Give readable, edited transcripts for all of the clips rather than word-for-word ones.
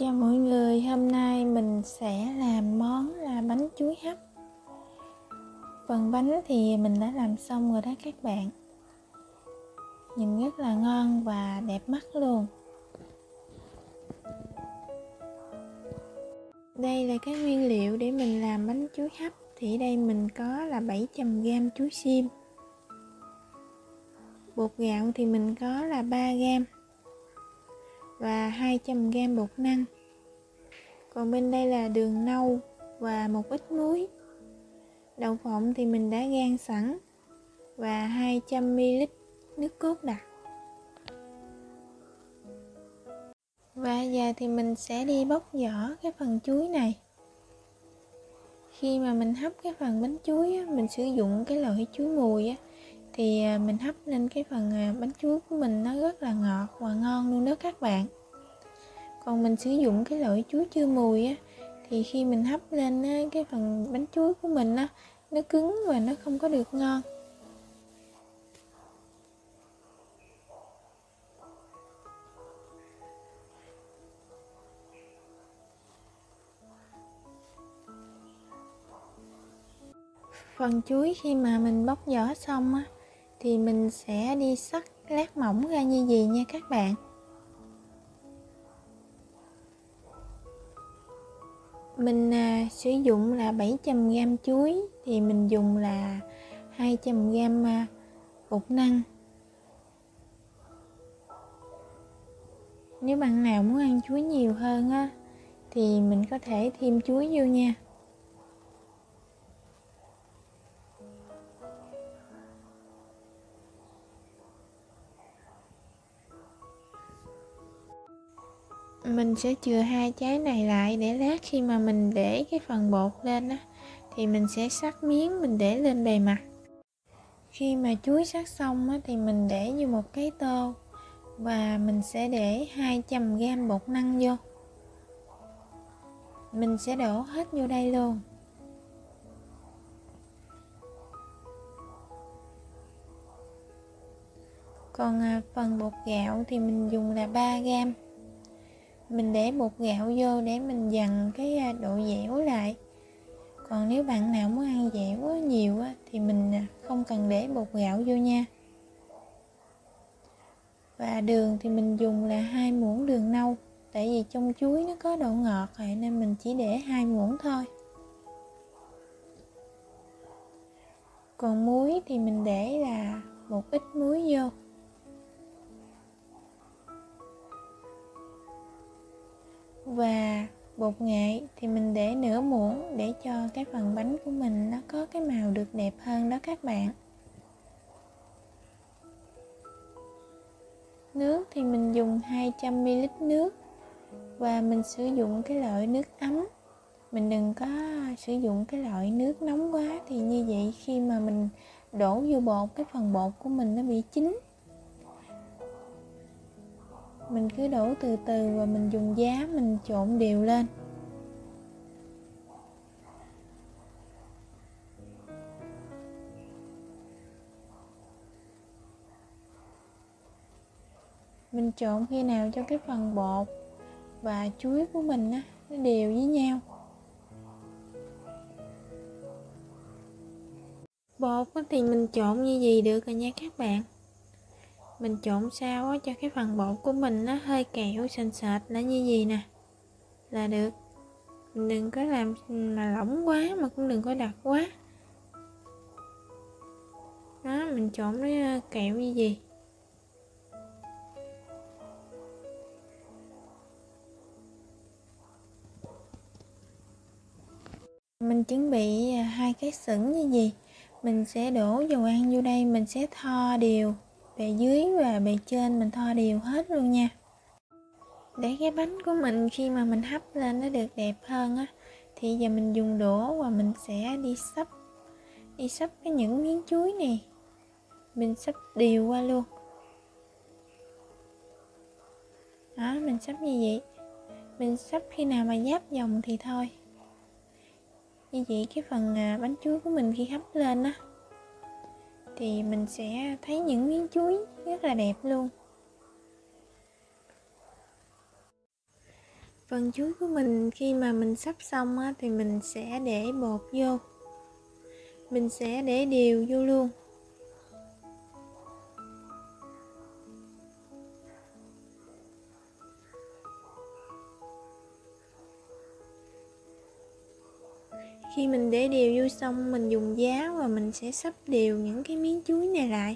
Chào mọi người, hôm nay mình sẽ làm món là bánh chuối hấp. Phần bánh thì mình đã làm xong rồi đó các bạn. Nhìn rất là ngon và đẹp mắt luôn. Đây là các nguyên liệu để mình làm bánh chuối hấp. Thì đây mình có là 700g chuối xiêm. Bột gạo thì mình có là 3g và 200g bột năng. Còn bên đây là đường nâu và một ít muối. Đậu phộng thì mình đã rang sẵn và 200ml nước cốt đặc. Và giờ thì mình sẽ đi bóc vỏ cái phần chuối này. Khi mà mình hấp cái phần bánh chuối á, mình sử dụng cái loại chuối mùi á, thì mình hấp lên cái phần bánh chuối của mình nó rất là ngọt và ngon luôn đó các bạn. Còn mình sử dụng cái loại chuối chưa mùi á, thì khi mình hấp lên á, cái phần bánh chuối của mình á, nó cứng và nó không có được ngon. Phần chuối khi mà mình bóc vỏ xong á, thì mình sẽ đi xắt lát mỏng ra như vậy nha các bạn. Mình sử dụng là 700g chuối thì mình dùng là 200g bột năng. Nếu bạn nào muốn ăn chuối nhiều hơn á, thì mình có thể thêm chuối vô nha. Mình sẽ chừa hai trái này lại để lát khi mà mình để cái phần bột lên á, thì mình sẽ cắt miếng mình để lên bề mặt. Khi mà chuối cắt xong á, thì mình để vô một cái tô và mình sẽ để 200g bột năng vô. Mình sẽ đổ hết vô đây luôn. Còn phần bột gạo thì mình dùng là 3g. Mình để bột gạo vô để mình dằn cái độ dẻo lại. Còn nếu bạn nào muốn ăn dẻo nhiều thì mình không cần để bột gạo vô nha. Và đường thì mình dùng là 2 muỗng đường nâu. Tại vì trong chuối nó có độ ngọt rồi nên mình chỉ để 2 muỗng thôi. Còn muối thì mình để là một ít muối vô. Và bột nghệ thì mình để nửa muỗng để cho cái phần bánh của mình nó có cái màu được đẹp hơn đó các bạn. Nước thì mình dùng 200ml nước và mình sử dụng cái loại nước ấm. Mình đừng có sử dụng cái loại nước nóng quá, thì như vậy khi mà mình đổ vô bột, cái phần bột của mình nó bị chín. Mình cứ đổ từ từ và mình dùng giá mình trộn đều lên. Mình trộn khi nào cho cái phần bột và chuối của mình nó đều với nhau. Bột thì mình trộn như gì được rồi nha các bạn. Mình trộn sao cho cái phần bột của mình nó hơi kẹo sền sệt là như gì nè là được. Mình đừng có làm mà lỏng quá mà cũng đừng có đặc quá. Đó, mình trộn nó kẹo như gì. Mình chuẩn bị 2 cái sửng như gì. Mình sẽ đổ dầu ăn vô đây, mình sẽ thoa đều bề dưới và bề trên, mình thoa đều hết luôn nha. Để cái bánh của mình khi mà mình hấp lên nó được đẹp hơn á, thì giờ mình dùng đũa và mình sẽ đi xấp những miếng chuối này. Mình xấp đều qua luôn. Đó, mình xấp như vậy. Mình xấp khi nào mà giáp vòng thì thôi. Như vậy cái phần bánh chuối của mình khi hấp lên á, thì mình sẽ thấy những miếng chuối rất là đẹp luôn. Phần chuối của mình khi mà mình sắp xong á, thì mình sẽ để bột vô. Mình sẽ để đều vô luôn. Khi mình để đều vô xong, mình dùng giá và mình sẽ xấp đều những cái miếng chuối này lại.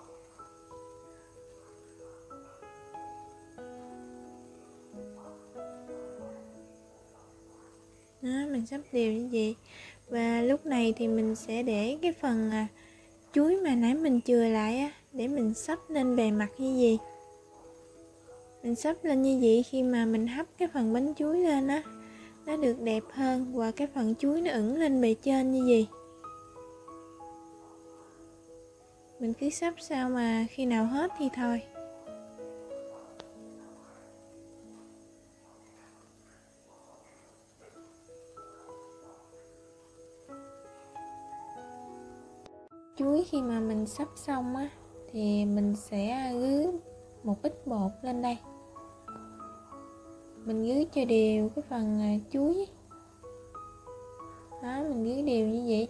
Đó, mình xấp đều như vậy. Và lúc này thì mình sẽ để cái phần chuối mà nãy mình chừa lại á, để mình xấp lên bề mặt như vậy. Mình xấp lên như vậy, khi mà mình hấp cái phần bánh chuối lên á, nó được đẹp hơn và cái phần chuối nó ửng lên bề trên như vậy. Mình cứ xấp sao mà khi nào hết thì thôi. Chuối khi mà mình sắp xong á, thì mình sẽ rưới một ít bột lên đây. Mình rưới cho đều cái phần chuối. Đó, mình rưới đều như vậy.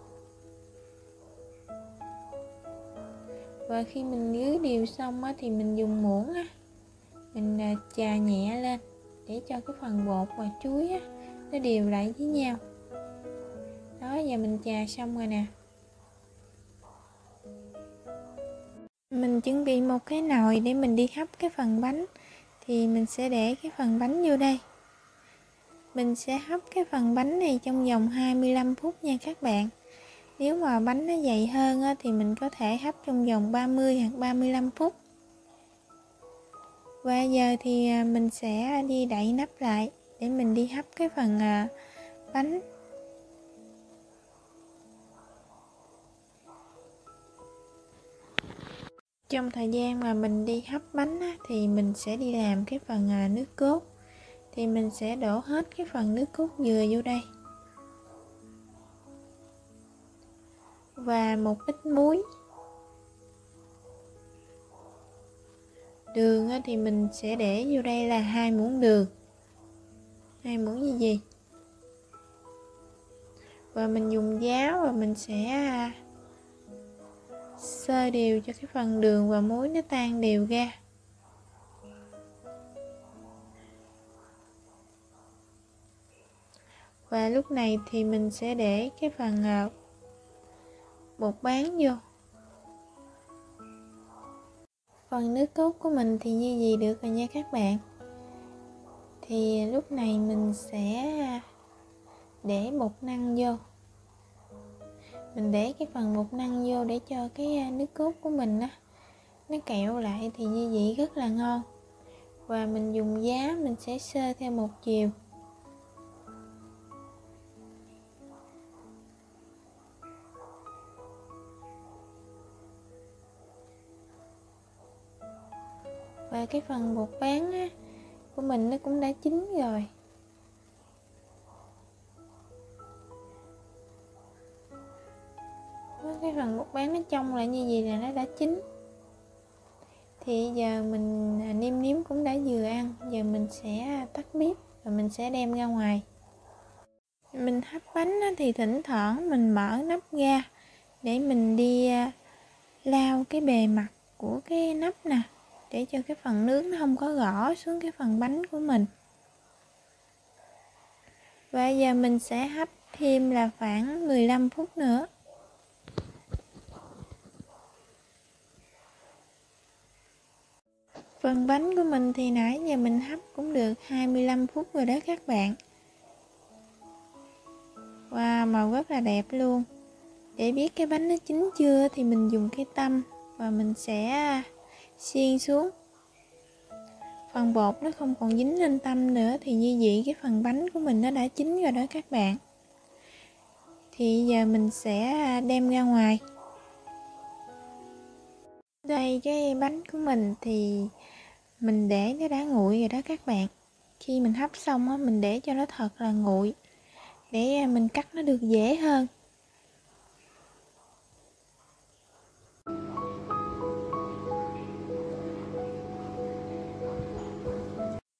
Và khi mình rưới đều xong á, thì mình dùng muỗng á, mình chà nhẹ lên để cho cái phần bột và chuối á, nó đều lại với nhau. Đó, giờ mình chà xong rồi nè. Mình chuẩn bị một cái nồi để mình đi hấp cái phần bánh. Thì mình sẽ để cái phần bánh vô đây. Mình sẽ hấp cái phần bánh này trong vòng 25 phút nha các bạn. Nếu mà bánh nó dày hơn á, thì mình có thể hấp trong vòng 30 hoặc 35 phút. Và giờ thì mình sẽ đi đậy nắp lại để mình đi hấp cái phần bánh. Trong thời gian mà mình đi hấp bánh á, thì mình sẽ đi làm cái phần nước cốt. Thì mình sẽ đổ hết cái phần nước cốt dừa vô đây. Và một ít muối. Đường á, thì mình sẽ để vô đây là 2 muỗng đường. 2 muỗng như gì. Và mình dùng giáo và mình sẽ xơ đều cho cái phần đường và muối nó tan đều ra. Và lúc này thì mình sẽ để cái phần bột bán vô. Phần nước cốt của mình thì như vậy được rồi nha các bạn. Thì lúc này mình sẽ để bột năng vô. Mình để cái phần bột năng vô để cho cái nước cốt của mình á, nó kẹo lại thì như vậy rất là ngon. Và mình dùng giá mình sẽ xơ theo một chiều. Và cái phần bột bán á, của mình nó cũng đã chín rồi. Cái phần bột bán nó trong lại như vậy là nó đã chín. Thì giờ mình nêm nếm cũng đã vừa ăn. Giờ mình sẽ tắt bếp và mình sẽ đem ra ngoài. Mình hấp bánh thì thỉnh thoảng mình mở nắp ra để mình đi lau cái bề mặt của cái nắp nè, để cho cái phần nước nó không có gõ xuống cái phần bánh của mình. Và giờ mình sẽ hấp thêm là khoảng 15 phút nữa. Phần bánh của mình thì nãy giờ mình hấp cũng được 25 phút rồi đó các bạn. Wow, màu rất là đẹp luôn. Để biết cái bánh nó chín chưa thì mình dùng cái tăm và mình sẽ xiên xuống. Phần bột nó không còn dính lên tăm nữa thì như vậy cái phần bánh của mình nó đã chín rồi đó các bạn. Thì giờ mình sẽ đem ra ngoài. Đây, cái bánh của mình thì mình để nó đã nguội rồi đó các bạn. Khi mình hấp xong á, mình để cho nó thật là nguội để mình cắt nó được dễ hơn.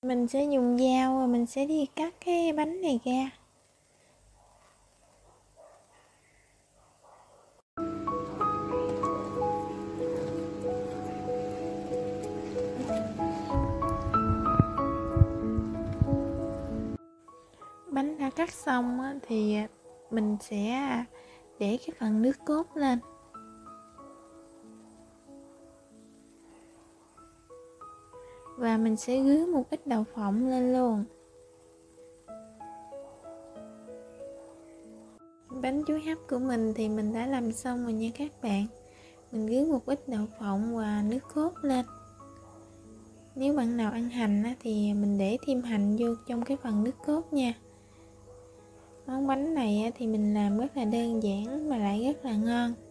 Mình sẽ dùng dao và mình sẽ đi cắt cái bánh này ra. Bánh đã cắt xong thì mình sẽ để cái phần nước cốt lên. Và mình sẽ rưới một ít đậu phộng lên luôn. Bánh chuối hấp của mình thì mình đã làm xong rồi nha các bạn. Mình rưới một ít đậu phộng và nước cốt lên. Nếu bạn nào ăn hành thì mình để thêm hành vô trong cái phần nước cốt nha. Món bánh này thì mình làm rất là đơn giản mà lại rất là ngon.